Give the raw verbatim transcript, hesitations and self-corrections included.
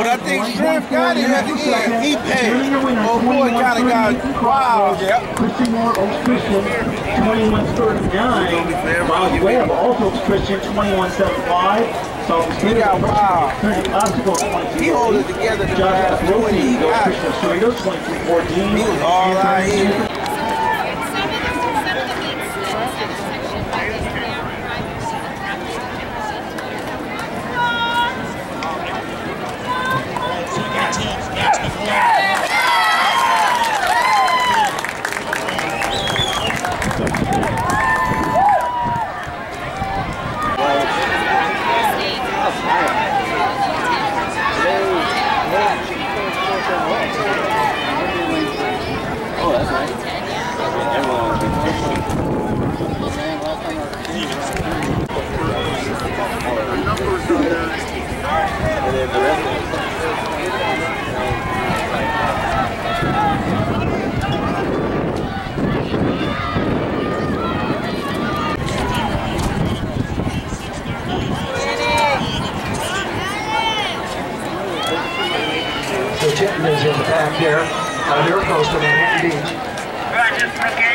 I think Strength got him at the end. He paid. Oh boy, kind of got wow. Yep. Christian Moore owns Christian twenty-one thirty-nine. Miles Webb also owns Christian twenty-one seventy-five. He got wow. He hold it together. Josh Brooke goes Christian Cerritos twenty-three fourteen. He was all out here. Oh, that's nice. Everyone will be and then the rest of it. So Tipton is in the back there. Uh, they're close to Manhattan Beach.